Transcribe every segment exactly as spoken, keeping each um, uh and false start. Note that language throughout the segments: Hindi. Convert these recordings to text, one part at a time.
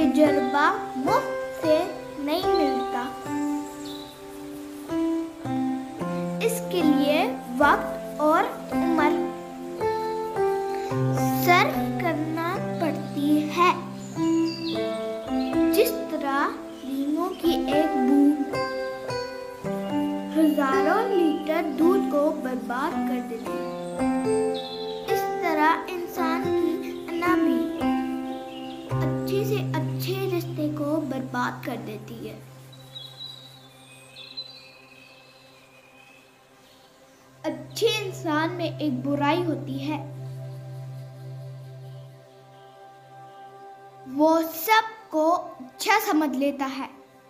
तजुर्बा मुफ्त से नहीं मिलता। इसके लिए वक्त और उम्र सर्व करना पड़ती है। जिस तरह लीमों की एक बूंद हजारों लीटर दूध को बर्बाद कर देती है, इस तरह इंसान की अना भी अच्छे से अच्छे रिश्ते को बर्बाद कर देती है। अच्छे इंसान में एक बुराई होती है, वो सबको अच्छा समझ लेता है।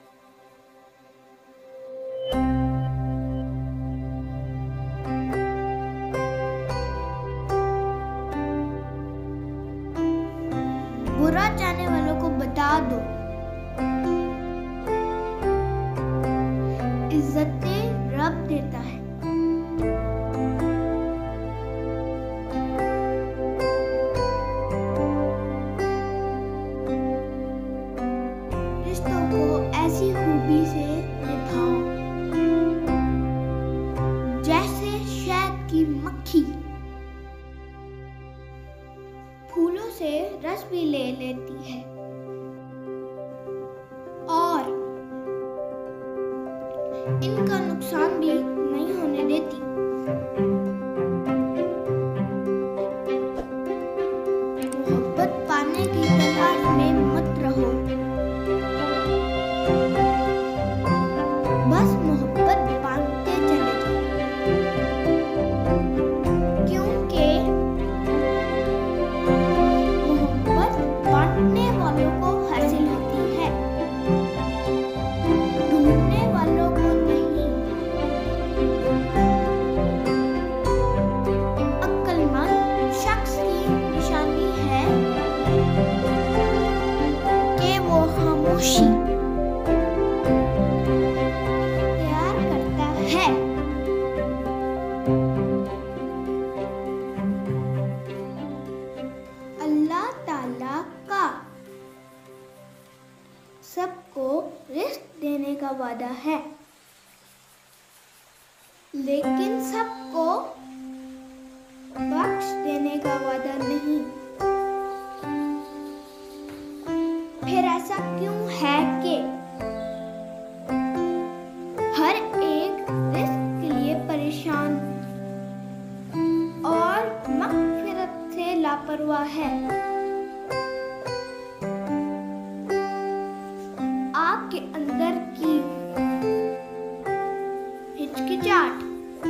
बुरा चाहने वालों को बता दो, इज्जतें रब देता है। रिश्तों को ऐसी खूबी से निभाओ जैसे शहद की मक्खी फूलों से रस भी ले लेती है और इनका नुकसान भी नहीं होने देती। मोहब्बत पाने की तलाश में मत रहो, बस मोहब्बत बांटते चले जाओ, क्योंकि बांटने वालों को हासिल होती है, ढूंढने वालों को नहीं। अक्लमंद शख्स की निशानी है कि वो खामोशी प्यार करता है। अल्लाह ताला का सबको रिस्क देने का वादा है, लेकिन सबको बख्श देने का वादा नहीं। फिर ऐसा क्यों है कि हर एक रिस्क के लिए परेशान और मग़फ़िरत से लापरवाह है? आपके अंदर की हिचकिचाहट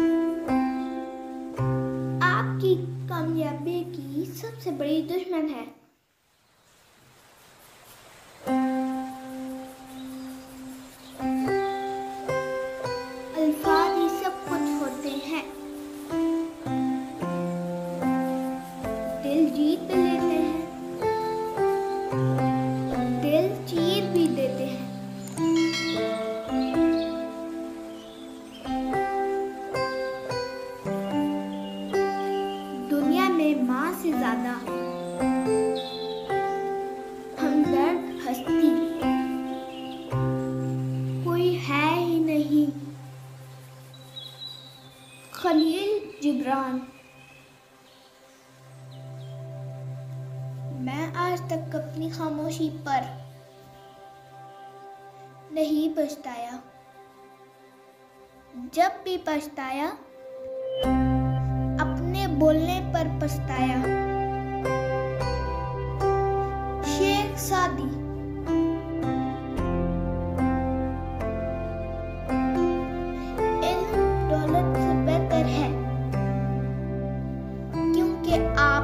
आपकी कामयाबी की सबसे बड़ी दुश्मन है। अल्फाज ही सब कुछ होते हैं, दिल जीत लेते हैं, दिल चीर भी देते हैं। दुनिया में माँ से ज्यादा हमदर्द हस्ती कोई है ही नहीं। खलील जिब्रान। मैं आज तक अपनी खामोशी पर नहीं पछताया, जब भी पछताया अपने बोलने पर पछताया। शेख सादी। इल्म दौलत से बेहतर है, क्योंकि आप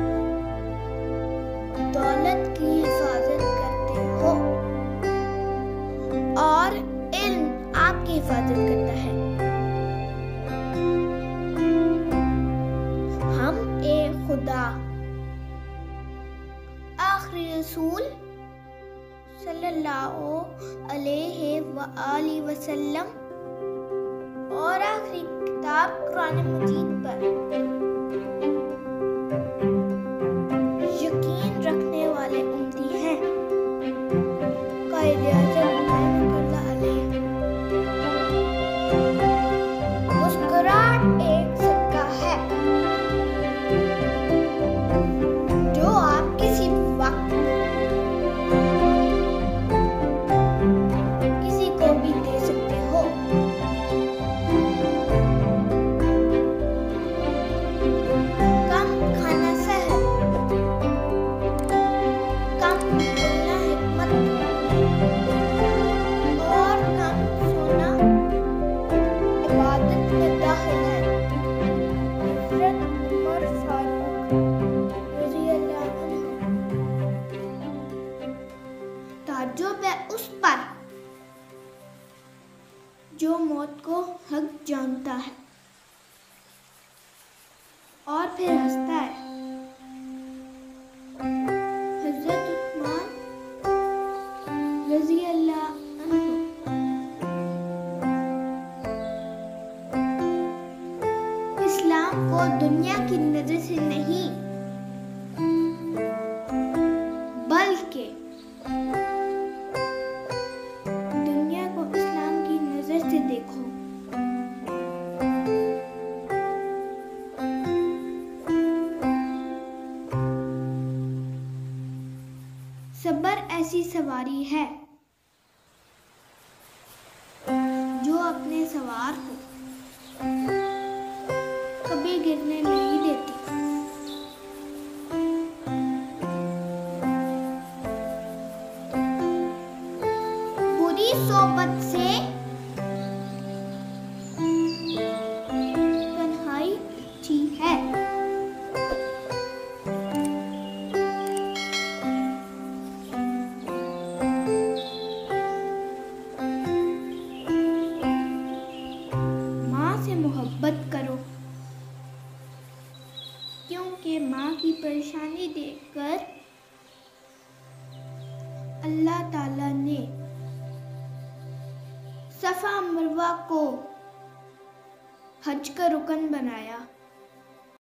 दौलत की हिफाजत करते हो और इल्म आपकी हिफाजत करता है। हम एक खुदा आखिरी रसूल सल्लल्लाहु अलैहि वआलिहि वसल्लम और आखिरी किताब कुरान मजीद पर यकीन रखने वाले उम्मती हैं। ताज्जुब है उस पर जो मौत को हक जानता है और फिर हंसता है। हज़रत उस्मान रज़ी अल्लाह अन्हु इस्लाम को दुनिया की नजर से नहीं बल्कि दुनिया को इस्लाम की नजर से देखो। सब्र ऐसी सवारी है जो अपने सवार को कभी गिरने नहीं देती। बुरी सोबत से तन्हाई अच्छी है। माँ से मोहब्बत करो क्योंकि माँ की परेशानी देखकर अल्लाह ताला ने सफा मरवा को हज का रुकन बनाया।